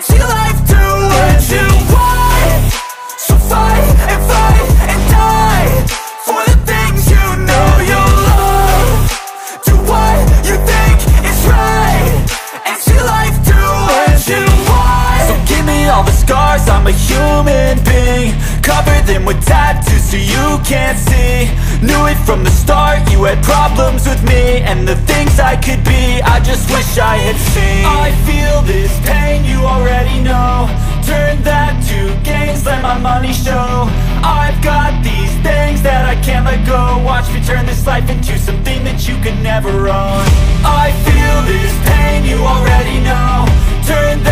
see life through what you want. So fight and die for the things you know you love. Do what you think is right and see life through what you want. So give me all the scars, I'm a human being. Cover them with tattoos so you can't see. Knew it from the start, you had problems with me and the things I could be, I just wish I had seen. I feel this pain, you already know. Turn that to gains, let my money show. I've got these things that I can't let go. Watch me turn this life into something that you could never own. I feel this pain, you already know. Turn